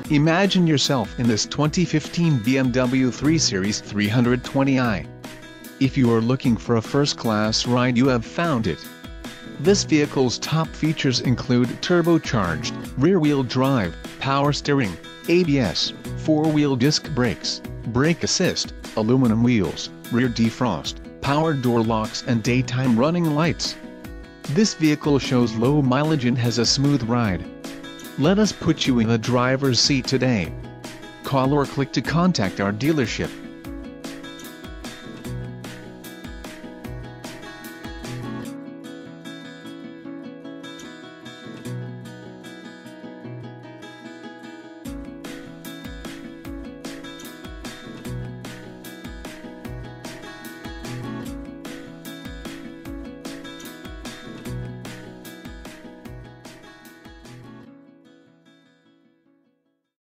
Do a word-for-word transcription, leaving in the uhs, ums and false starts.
Imagine yourself in this twenty fifteen B M W three Series three twenty i. If you are looking for a first-class ride, you have found it. This vehicle's top features include turbocharged, rear-wheel drive, power steering, A B S, four-wheel disc brakes, brake assist, aluminum wheels, rear defrost, power door locks and daytime running lights. This vehicle shows low mileage and has a smooth ride. Let us put you in the driver's seat today. Call or click to contact our dealership.